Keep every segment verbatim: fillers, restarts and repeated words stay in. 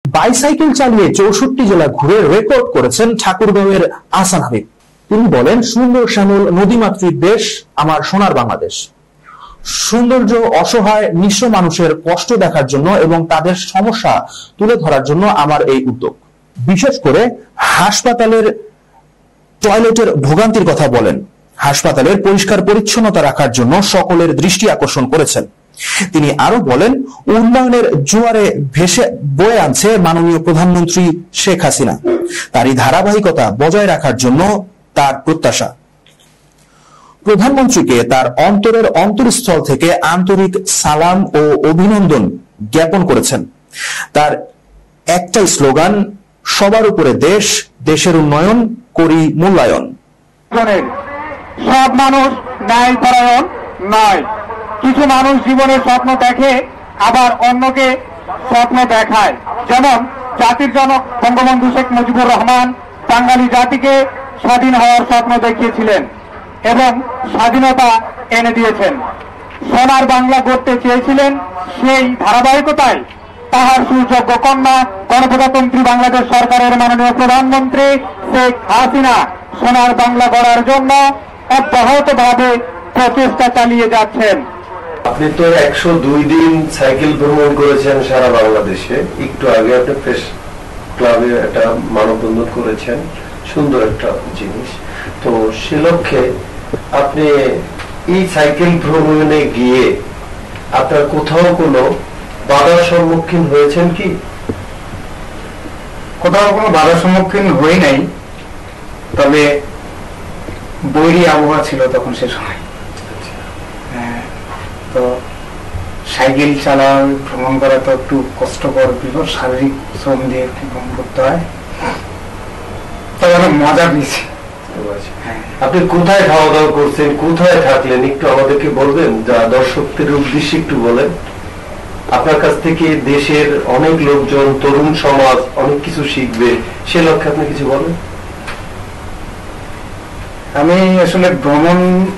Bicycle চালিয়ে চৌষট্টি জেলা ঘুরে রেকর্ড করেছেন ঠাকুরগাঁওয়ের আহসান হাবিব। তিনি বলেন, সুন্দর শ্যামল নদীমাতৃক দেশ আমার সোনার বাংলাদেশ। সৌন্দর্য, অসহায় নিঃস্ব মানুষের কষ্ট দেখার জন্য এবং তাদের সমস্যা তুলে ধরার জন্য আমার এই উদ্যোগ। বিশেষ করে হাসপাতালের টয়লেটের ভোগান্তির কথা বলেন। হাসপাতালের পরিষ্কার পরিচ্ছন্নতা রাখার জন্য সকলের দৃষ্টি আকর্ষণ করেছেন। তিনি আরো বলেন, উন্নয়নের জোয়ারে ভেসে বয়ে আনছে মাননীয় প্রধানমন্ত্রী শেখ হাসিনা। তারই ধারাবাহিকতা বজায় রাখার জন্য তার প্রত্যাশা। প্রধানমন্ত্রীকে তার অন্তরের অন্তরস্থল থেকে আন্তরিক সালাম ও অভিনন্দন জ্ঞাপন করেছেন। তার একটাই স্লোগান, সবার উপরে দেশ, দেশের উন্নয়ন করি মূল্যায়ন। সব মানুষ ন্যায় পরায়ণ নয়। কিছু মানুষ জীবনের স্বপ্ন দেখে, আবার অন্যকে স্বপ্ন দেখায়। যেমন জাতির জনক বঙ্গবন্ধু শেখ মুজিবুর রহমান বাঙালি জাতিকে স্বাধীন হওয়ার স্বপ্ন দেখিয়েছিলেন এবং স্বাধীনতা এনে দিয়েছেন। সোনার বাংলা গড়তে চেয়েছিলেন। সেই ধারাবাহিকতায় তাহার সুযোগ্য কন্যা গণপ্রজাতন্ত্রী বাংলাদেশ সরকারের মাননীয় প্রধানমন্ত্রী শেখ হাসিনা সোনার বাংলা গড়ার জন্য অব্যাহতভাবে প্রচেষ্টা চালিয়ে যাচ্ছেন। আপনি তো একশো দুই দিন সাইকেল ভ্রমণ করেছেন সারা বাংলাদেশে। একটু আগে আপনি প্রেস ক্লাবে একটা মানববন্ধন করেছেন, সুন্দর একটা জিনিস। তো সে লক্ষ্যে আপনি এই সাইকেল ভ্রমণে গিয়ে আপনার কোথাও কোনো বাধার সম্মুখীন হয়েছেন কি? কোথাও কোনো বাধার সম্মুখীন হই নাই, তবে বৈরী আবহাওয়া ছিল তখন সে সময়। তো সাইকেল চালা ভ্রমণ করা তো একটু কষ্টকর বিপদ, শারীরিক শ্রম দিয়ে ভ্রমণ করতে হয়। তবে অনেক মজা পেয়েছি। আপনি কোথায় খাওয়া দাওয়া করছেন, কোথায় থাকলেন, একটু আমাদেরকে বলবেন? যা দর্শকদের উদ্দেশ্যে একটু বলেন। আপনার কাছ থেকে দেশের অনেক লোকজন, তরুণ সমাজ অনেক কিছু শিখবে, সে লক্ষ্যে আপনি কিছু বলেন। আমি আসলে ভ্রমণ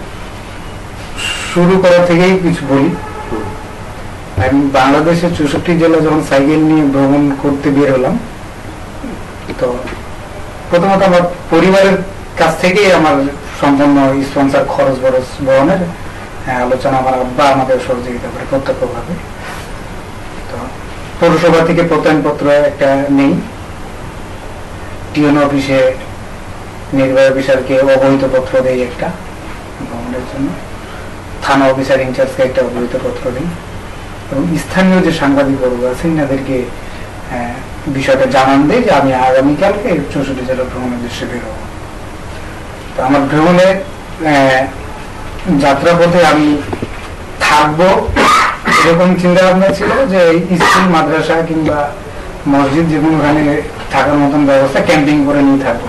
শুরু করা থেকেই কিছু বলি। আমি বাংলাদেশের চৌষট্টি জেলা যখন সাইকেল নিয়ে ভ্রমণ করতে বের হলাম, তো প্রথমত আমার পরিবারের কাছ থেকেই আমার সম্পূর্ণ স্পন্সর খরচ বরচ বহনের আলোচনা আমার আব্বা আমাদের সহযোগিতা করে প্রত্যক্ষভাবে। তো পৌরসভা থেকে প্রত্যয়নপত্র একটা নেই, টিএন অফিসে নির্বাহী অফিসারকে অবহিত পত্র দেই একটা ভ্রমণের জন্য, থানা অফিসার ইনচার্জকে একটা অবহিত পত্র দিই এবং স্থানীয় যে সাংবাদিক বর্গ আছে এনাদেরকে বিষয়টা জানান দেয় যে আমি আগামীকালকে চৌষট্টি জেলা ভ্রমণের উদ্দেশ্যে বের হব। তো আমার ভ্রমণে যাত্রাপথে আমি থাকবো এরকম চিন্তা ভাবনা ছিল যে স্কুল, মাদ্রাসা কিংবা মসজিদ যে কোনোখানে থাকার মতন ব্যবস্থা ক্যাম্পিং করে নিয়ে থাকবো।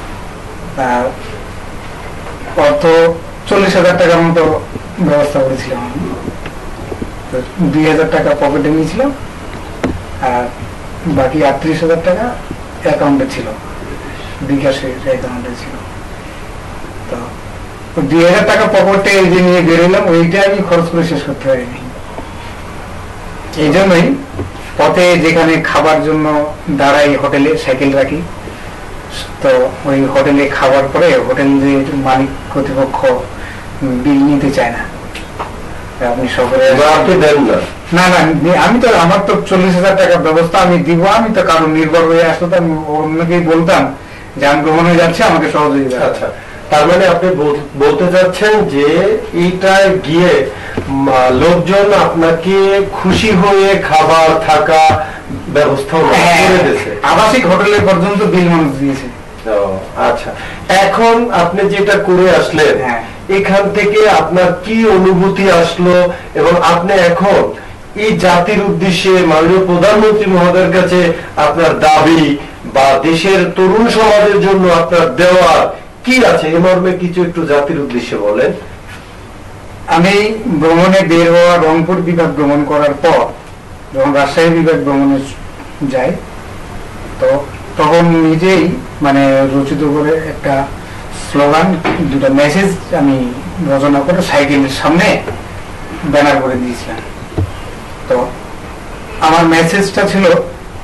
অর্থ চল্লিশ হাজার টাকার মতো ব্যবস্থা করেছিলাম আমি। দুই হাজার টাকা পকেটে নিয়েছিলাম আর বাকি আটত্রিশ হাজার টাকা অ্যাকাউন্টে ছিল, বিকাশের অ্যাকাউন্টে ছিল। তো দুই হাজার টাকা পকেটে যে নিয়ে বেরোলাম ওইটা আমি খরচ করে শেষ করতে পারিনি। এই জন্যই পথে যেখানে খাবার জন্য দাঁড়াই হোটেলে সাইকেল রাখি, তো ওই হোটেলে খাবার পরে হোটেলের মালিক কর্তৃপক্ষ বিল নিতে চায় না। আপনি সকলে না না আমি তো আমার তো চল্লিশ হাজার টাকার ব্যবস্থা আমি দিব, আমি তো কারণ নির্ভর হয়ে আসতো, আমি অন্যকেই বলতাম যে আমি ভ্রমণে যাচ্ছি, আমাকে সহযোগিতা। আচ্ছা, তার মানে আপনি বলতে চাচ্ছেন যে এইটায় গিয়ে লোকজন আপনাকে খুশি হয়ে খাবার থাকা ব্যবস্থা করে দিয়েছে, আবাসিক হোটেলে পর্যন্ত বিল মানুষ দিয়েছে। আচ্ছা, এখন আপনি যেটা করে আসলেন এখান থেকে আপনার কি অনুভূতি আসলো এবং আপনি এখন এই জাতির উদ্দেশ্যে মাননীয় প্রধানমন্ত্রী মহোদয়ের কাছে আপনার দাবি বা দেশের তরুণ সমাজের জন্য আপনার দেওয়ার কি আছে, এ মর্মে কিছু একটু জাতির উদ্দেশ্যে বলেন। আমি ভ্রমণে বের হওয়া রংপুর বিভাগ ভ্রমণ করার পর যখন রাজশাহী বিভাগ ভ্রমণে যাই, তো তখন নিজেই মানে রচিত করে একটা স্লোগান, দুটা মেসেজ আমি রচনা করে সাইকেলের সামনে ব্যানার করে দিয়েছিলাম। তো আমার মেসেজটা ছিল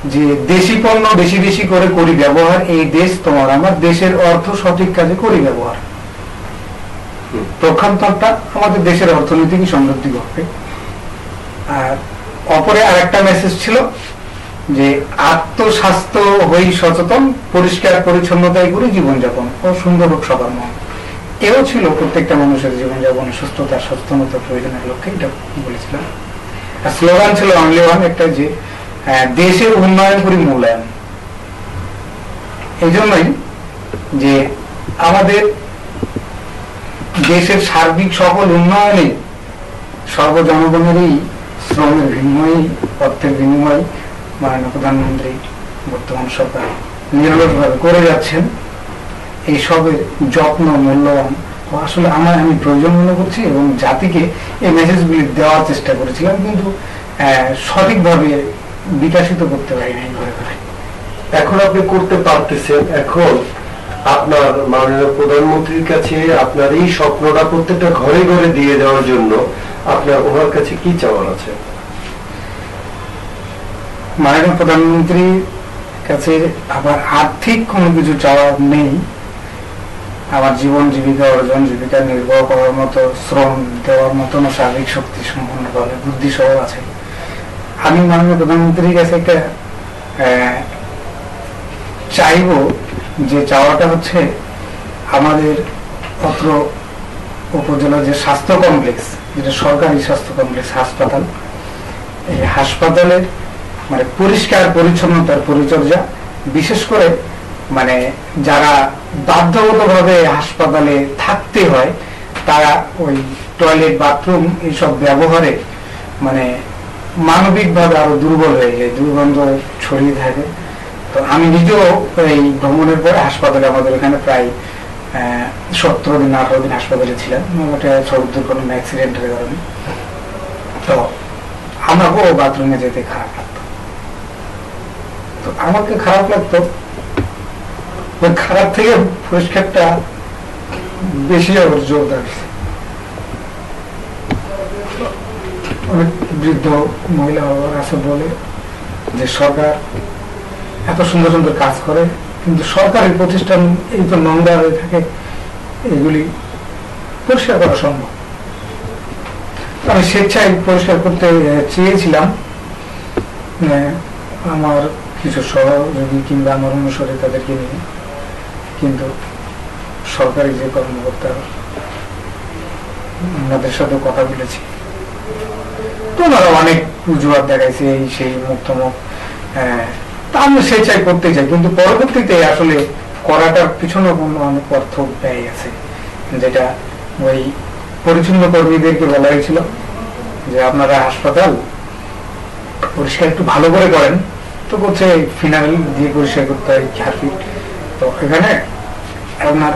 যে দেশি পণ্য বেশি বেশি করে করি ব্যবহার, এই দেশ তোমার আমার দেশের অর্থ সঠিক কাজে করি ব্যবহার, প্রক্ষান্তরটা আমাদের দেশের অর্থনীতিকে সমৃদ্ধি করবে। আর অপরে আরেকটা মেসেজ ছিল যে আত্মস্বাস্থ্য হই সচেতন, পরিষ্কার পরিচ্ছন্নতায় করি জীবনযাপন ও সুন্দর হোক সবার মন। এও ছিল প্রত্যেকটা মানুষের জীবনযাপনে সুস্থতা সচেতনতা প্রয়োজনের লক্ষ্যে, এটা বলেছিলাম। আর স্লোগান ছিল অনলি ওয়ান একটা, যে দেশের উন্নয়ন করি মূল্যায়ন। এই জন্যই যে আমাদের দেশের সার্বিক সকল উন্নয়নে সর্বজনগণেরই শ্রমের বিনিময়ে, অর্থের বিনিময়ে মাননীয় প্রধানমন্ত্রী বর্তমান সরকার নিরলসভাবে করে যাচ্ছেন। এই সবের যত্ন মূল্যবান আসলে আমার আমি প্রয়োজন মনে করছি এবং জাতিকে এই মেসেজগুলি দেওয়ার চেষ্টা করেছিলাম, কিন্তু সঠিকভাবে বিকাশিত করতে পারি নাই ঘরে ঘরে। এখন আপনি করতে পারতেছেন। এখন আপনার মাননীয় প্রধানমন্ত্রীর কাছে আপনার এই স্বপ্নটা প্রত্যেকটা ঘরে ঘরে দিয়ে দেওয়ার জন্য আপনার ওনার কাছে কি চাওয়ার আছে? মাননীয় প্রধানমন্ত্রীর কাছে আবার আর্থিক কোনো কিছু চাওয়ার নেই। আমার জীবন জীবিকা অর্জন, জীবিকা নির্বাহ করার মতো, শ্রম দেওয়ার মতন শারীরিক শক্তি সম্পন্ন ভাবে বুদ্ধি সহ আছে। আমি মাননীয় প্রধানমন্ত্রীর কাছে একটা চাইব, যে চাওয়াটা হচ্ছে আমাদের অত্র উপজেলার যে স্বাস্থ্য কমপ্লেক্স, যেটা সরকারি স্বাস্থ্য কমপ্লেক্স হাসপাতাল, এই হাসপাতালের মানে পরিষ্কার পরিচ্ছন্নতার পরিচর্যা, বিশেষ করে মানে যারা বাধ্যগতভাবে হাসপাতালে থাকতে হয় তারা ওই টয়লেট বাথরুম এইসব ব্যবহারে মানে মানবিকভাবে আরো দুর্বল হয়ে যায়, দুর্গন্ধ ছড়িয়ে থাকে। তো আমি নিজেও এই ভ্রমণের পরে হাসপাতালে, আমাদের এখানে প্রায় সতেরো দিন আঠারো দিন হাসপাতালে ছিলাম, ওটা সড়ক দুর্ঘটনা অ্যাক্সিডেন্টের কারণে। তো আমাকেও বাথরুমে যেতে খারাপ লাগতো। তো আমাকে খারাপ লাগতো, ওই খারাপ থেকে পরিষ্কারটা বেশি আবার জোরদার। অনেক বৃদ্ধ মহিলা আছে বলে যে সরকার এত সুন্দর সুন্দর কাজ করে, কিন্তু সরকারি প্রতিষ্ঠান এই তো নোংরা হয়ে থাকে, এগুলি পরিষ্কার করা সম্ভব। আমি স্বেচ্ছায় পরিষ্কার করতে চেয়েছিলাম, আমার কিছু সহযোগী কিংবা আমার অনুসারী তাদেরকে নিয়ে, কিন্তু সরকারি যে কর্মকর্তা ওনাদের সাথে কথা বলেছি, তো ওনারা অনেক অজুহাত দেখাইছে, এই সেই মুক্ত মুখ। হ্যাঁ, তা আমি স্বেচ্ছায় করতে চাই, কিন্তু পরবর্তীতে আসলে করাটার পিছনে কোনো অনেক অর্থ ব্যয় আছে, যেটা ওই পরিচ্ছন্ন কর্মীদেরকে বলা হয়েছিল যে আপনারা হাসপাতাল পরিষ্কার একটু ভালো করে করেন, তো করছে ফিনাইল দিয়ে পরিষ্কার করতে হয় হারপিক। তো এখানে আপনার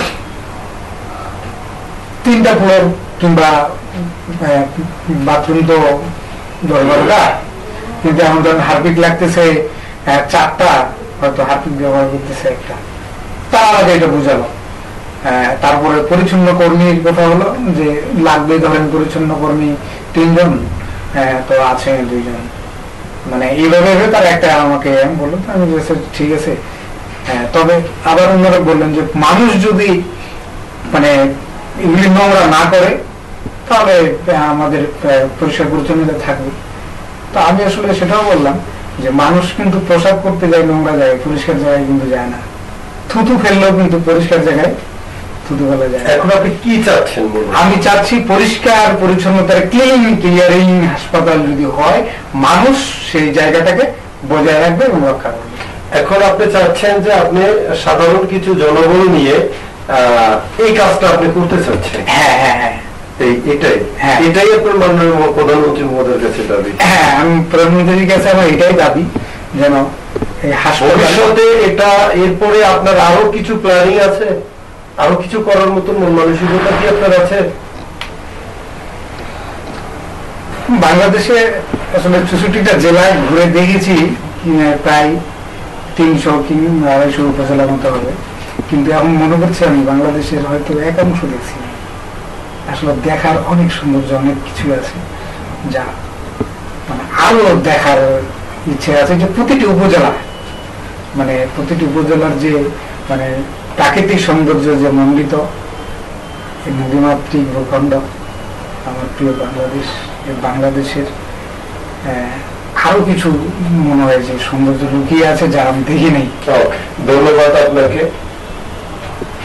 তিনটা ফ্লোর কিংবা বাথরুম তো দশ বারোটা, কিন্তু এখন ধরেন হারপিক লাগতেছে চারটা, হয়তো হারপিক ব্যবহার করতেছে একটা, তার আগে এটা বুঝালো। তারপরে পরিচ্ছন্ন কর্মীর কথা হলো যে লাগবে ধরেন পরিচ্ছন্ন কর্মী তিনজন, তো আছে দুইজন, মানে এইভাবে তার একটা আমাকে বললো। আমি ঠিক আছে। তবে আবার ওনারা বললেন যে মানুষ যদি মানে এগুলি নোংরা না করে তাহলে আমাদের পরিষ্কার পরিচ্ছন্নতা থাকবে। তো আমি আসলে সেটাও বললাম যে মানুষ কিন্তু পোশাক করতে যায় নোংরা জায়গায়, পরিষ্কার জায়গায় কিন্তু যায় না। থুতু ফেললেও কিন্তু পরিষ্কার জায়গায় থুতু ফেলা যায়। এখন আপনি কি চাচ্ছেন? আমি চাচ্ছি পরিষ্কার পরিচ্ছন্নতার ক্লিন ক্লিয়ারিং হাসপাতাল যদি হয়, মানুষ সেই জায়গাটাকে বজায় রাখবে এবং রক্ষা করবে। এখন আপনি চাচ্ছেন যে আপনি সাধারণ কিছু জনবল নিয়ে এই কাজটা আপনি করতে চাচ্ছেন? হ্যাঁ হ্যাঁ হ্যাঁ এটাই এটাই আপনার মাননীয় প্রধানমন্ত্রী মহোদয়ের কাছে দাবি? হ্যাঁ, আমি প্রধানমন্ত্রীর কাছে আমার এটাই দাবি, যেন ভবিষ্যতে এটা, এরপরে আপনার আরো কিছু প্ল্যানিং আছে, আরো কিছু করার মতন মন মানসিকতা কি আপনার আছে? বাংলাদেশে আসলে চৌষট্টিটা জেলায় ঘুরে দেখেছি, প্রায় তিনশো কিংবা আড়াইশো উপজেলার মতো হবে, কিন্তু এখন মনে করছি আমি বাংলাদেশের হয়তো একাংশ দেখছি। আসলে দেখার অনেক সৌন্দর্য, অনেক কিছু আছে যা মানে আরো দেখার ইচ্ছে আছে যে প্রতিটি উপজেলা মানে প্রতিটি উপজেলার যে মানে প্রাকৃতিক সৌন্দর্য যে মণ্ডিত এই নদীমাতৃক ভূখণ্ড আমার প্রিয় বাংলাদেশ, এই বাংলাদেশের আরো কিছু মনে হয় যে সৌন্দর্য লুকিয়ে আছে যা আমি দেখি নেই। ধন্যবাদ আপনাকে।